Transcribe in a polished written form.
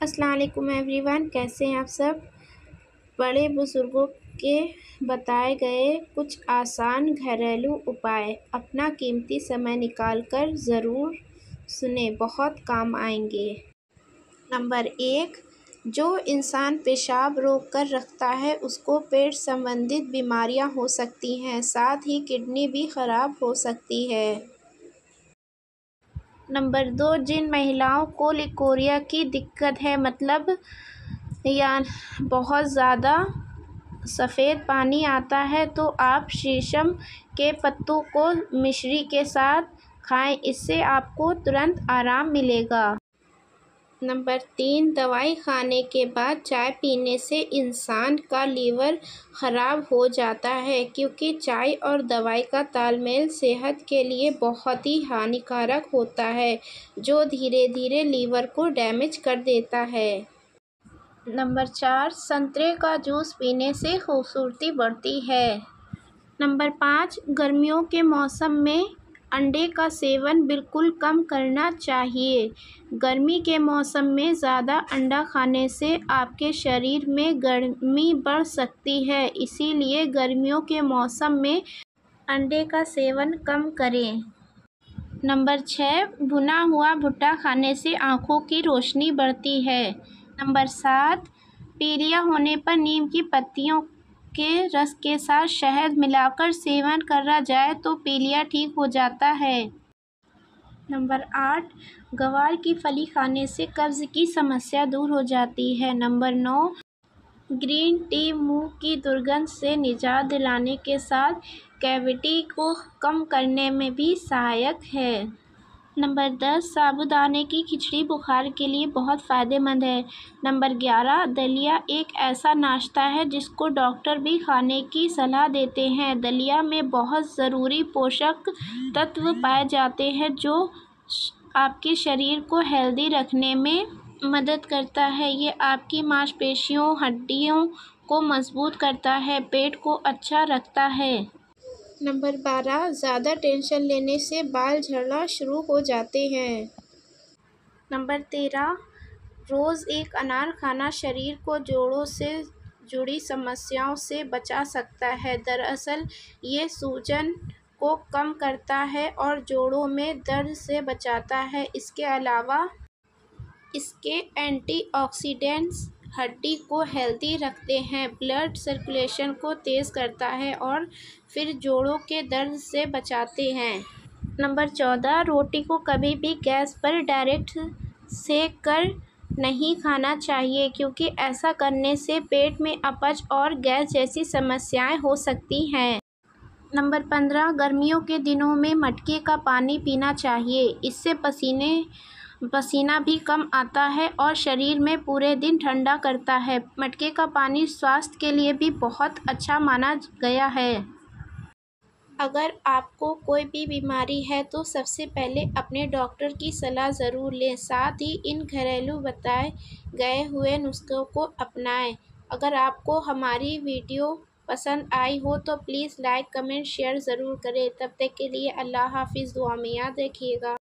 अस्सलाम वालेकुम एवरीवन, कैसे हैं आप सब। बड़े बुज़ुर्गों के बताए गए कुछ आसान घरेलू उपाय अपना कीमती समय निकाल कर ज़रूर सुने, बहुत काम आएंगे। नंबर 1, जो इंसान पेशाब रोक कर रखता है उसको पेट संबंधित बीमारियां हो सकती हैं, साथ ही किडनी भी ख़राब हो सकती है। नंबर 2, जिन महिलाओं को लिकोरिया की दिक्कत है, मतलब या बहुत ज़्यादा सफ़ेद पानी आता है, तो आप शीशम के पत्तों को मिश्री के साथ खाएं, इससे आपको तुरंत आराम मिलेगा। नंबर 3, दवाई खाने के बाद चाय पीने से इंसान का लीवर ख़राब हो जाता है, क्योंकि चाय और दवाई का तालमेल सेहत के लिए बहुत ही हानिकारक होता है, जो धीरे धीरे लीवर को डैमेज कर देता है। नंबर 4, संतरे का जूस पीने से खूबसूरती बढ़ती है। नंबर 5, गर्मियों के मौसम में अंडे का सेवन बिल्कुल कम करना चाहिए। गर्मी के मौसम में ज़्यादा अंडा खाने से आपके शरीर में गर्मी बढ़ सकती है, इसीलिए गर्मियों के मौसम में अंडे का सेवन कम करें। नंबर 6, भुना हुआ भुट्टा खाने से आँखों की रोशनी बढ़ती है। नंबर 7, पीलिया होने पर नीम की पत्तियों के रस के साथ शहद मिलाकर सेवन करा जाए तो पीलिया ठीक हो जाता है। नंबर 8, ग्वार की फली खाने से कब्ज़ की समस्या दूर हो जाती है। नंबर 9, ग्रीन टी मुंह की दुर्गंध से निजात दिलाने के साथ कैविटी को कम करने में भी सहायक है। नंबर 10, साबूदाने की खिचड़ी बुखार के लिए बहुत फ़ायदेमंद है। नंबर 11, दलिया एक ऐसा नाश्ता है जिसको डॉक्टर भी खाने की सलाह देते हैं। दलिया में बहुत ज़रूरी पोषक तत्व पाए जाते हैं, जो आपके शरीर को हेल्दी रखने में मदद करता है। ये आपकी मांसपेशियों, हड्डियों को मजबूत करता है, पेट को अच्छा रखता है। नंबर 12, ज़्यादा टेंशन लेने से बाल झड़ना शुरू हो जाते हैं। नंबर 13, रोज़ एक अनार खाना शरीर को जोड़ों से जुड़ी समस्याओं से बचा सकता है। दरअसल ये सूजन को कम करता है और जोड़ों में दर्द से बचाता है। इसके अलावा इसके एंटीऑक्सीडेंट्स हड्डी को हेल्दी रखते हैं, ब्लड सर्कुलेशन को तेज़ करता है और फिर जोड़ों के दर्द से बचाते हैं। नंबर 14, रोटी को कभी भी गैस पर डायरेक्ट सेक कर नहीं खाना चाहिए, क्योंकि ऐसा करने से पेट में अपच और गैस जैसी समस्याएं हो सकती हैं। नंबर 15, गर्मियों के दिनों में मटके का पानी पीना चाहिए, इससे पसीना भी कम आता है और शरीर में पूरे दिन ठंडा करता है। मटके का पानी स्वास्थ्य के लिए भी बहुत अच्छा माना गया है। अगर आपको कोई भी बीमारी है तो सबसे पहले अपने डॉक्टर की सलाह ज़रूर लें, साथ ही इन घरेलू बताए गए हुए नुस्खों को अपनाएं। अगर आपको हमारी वीडियो पसंद आई हो तो प्लीज़ लाइक, कमेंट, शेयर ज़रूर करें। तब तक के लिए अल्लाह हाफ़िज़, दुआ में याद रखिएगा।